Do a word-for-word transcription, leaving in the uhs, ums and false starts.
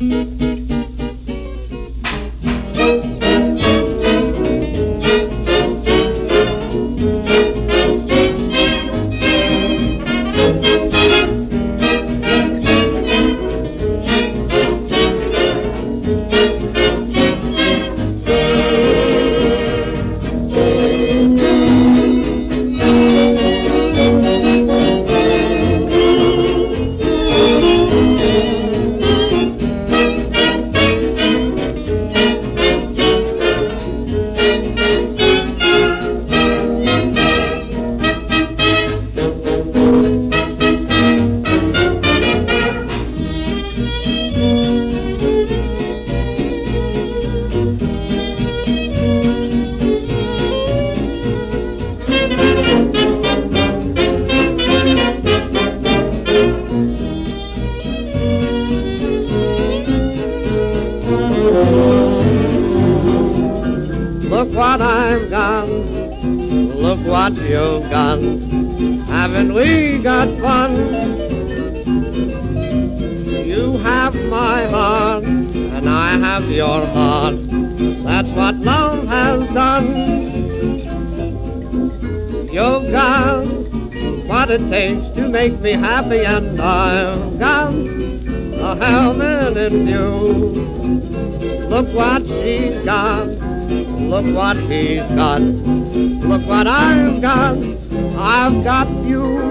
Look what I've got, look what you've got, haven't we got fun? You have my heart, and I have your heart, that's what love has done. You've got what it takes to make me happy, and I've got a helmet in you. Look what she's got, look what he's got, look what I've got, I've got you.